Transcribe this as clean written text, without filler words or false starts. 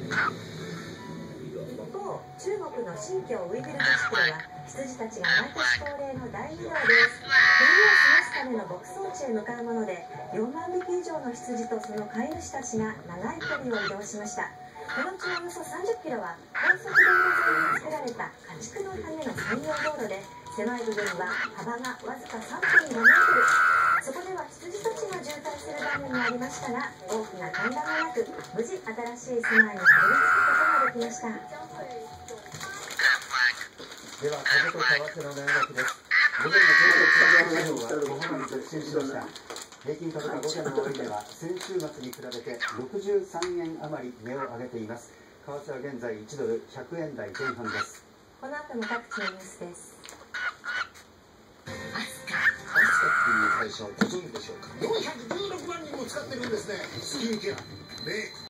一方、中国の新疆ウイグル自治区では羊たちが毎年恒例の大移動です。国を示すための牧草地へ向かうもので、4万匹以上の羊とその飼い主たちが長い距離を移動しました。このうちおよそ30キロは高速道路沿いに作られた家畜のための専用道路で、狭い部分は幅がわずか 3.5 メートル。そこでは羊たちが渋滞する場面もありましたが、大きな混乱もなく無事新しい住まいにたどり着くことができました。 では風と為替の値動きです。午前の東京市場は小幅に続伸しました。平均株価午前の終値は先週末に比べて63円余り値を上げています。為替は現在1ドル100円台前半です。 この後の各地のニュースです。 アスカっていう会社をご存知でしょうか。416万人も使ってるんですね。スキンケア、メイク